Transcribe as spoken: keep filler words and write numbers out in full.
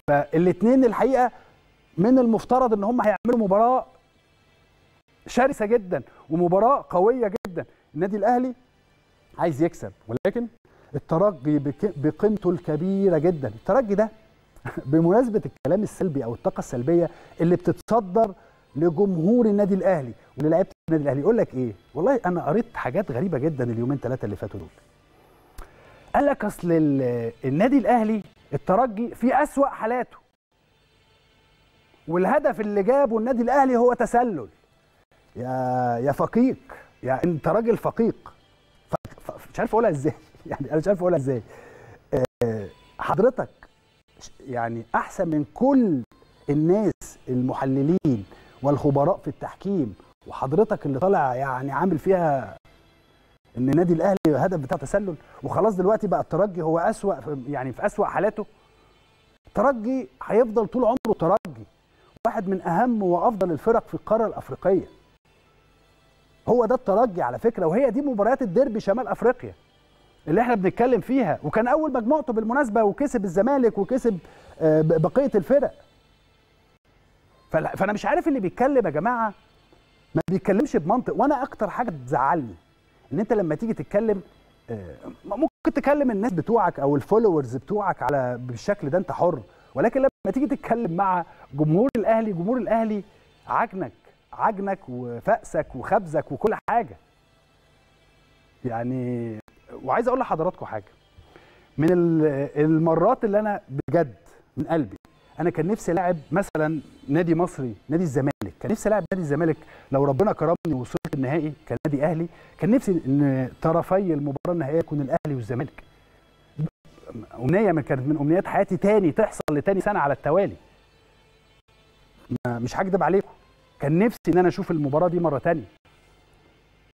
فالاثنين الحقيقه من المفترض ان هم هيعملوا مباراه شرسه جدا ومباراه قويه جدا. النادي الاهلي عايز يكسب، ولكن الترجي بقيمته الكبيره جدا، الترجي ده بمناسبه الكلام السلبي او الطاقه السلبيه اللي بتتصدر لجمهور النادي الاهلي وللاعيبه النادي الاهلي، يقول لك ايه؟ والله انا قريت حاجات غريبه جدا اليومين ثلاثه اللي فاتوا دول. قال لك اصل النادي الاهلي الترجي في اسوأ حالاته، والهدف اللي جابه النادي الاهلي هو تسلل. يا يا فقيق، يا انت راجل فقيق، مش عارف اقولها ازاي يعني انا مش عارف اقولها ازاي. حضرتك يعني احسن من كل الناس المحللين والخبراء في التحكيم، وحضرتك اللي طالع يعني عامل فيها ان النادي الاهلي الهدف بتاعه تسلل، وخلاص دلوقتي بقى الترجي هو اسوأ يعني في اسوأ حالاته. الترجي هيفضل طول عمره ترجي، واحد من اهم وافضل الفرق في القاره الافريقيه. هو ده الترجي على فكره، وهي دي مباريات الديربي شمال افريقيا اللي احنا بنتكلم فيها، وكان اول مجموعته بالمناسبه وكسب الزمالك وكسب بقيه الفرق. فانا مش عارف اللي بيتكلم يا جماعه ما بيتكلمش بمنطق. وانا اكتر حاجه بتزعلني ان انت لما تيجي تتكلم ممكن تكلم الناس بتوعك او الفولورز بتوعك على بالشكل ده، انت حر، ولكن لما تيجي تتكلم مع جمهور الاهلي، جمهور الاهلي عجنك عجنك وفأسك وخبزك وكل حاجه يعني. وعايز اقول لحضراتكم حاجه، من المرات اللي انا بجد من قلبي انا كان نفسي العب مثلا نادي مصري، نادي الزمالك، كان نفسي العب نادي الزمالك لو ربنا كرمني ووصلت النهائي كان نادي اهلي، كان نفسي ان طرفي المباراه النهائيه يكون الاهلي والزمالك. امنيه كانت من امنيات حياتي تاني تحصل لتاني سنه على التوالي. مش هكدب عليكم، كان نفسي ان انا اشوف المباراه دي مره تانيه.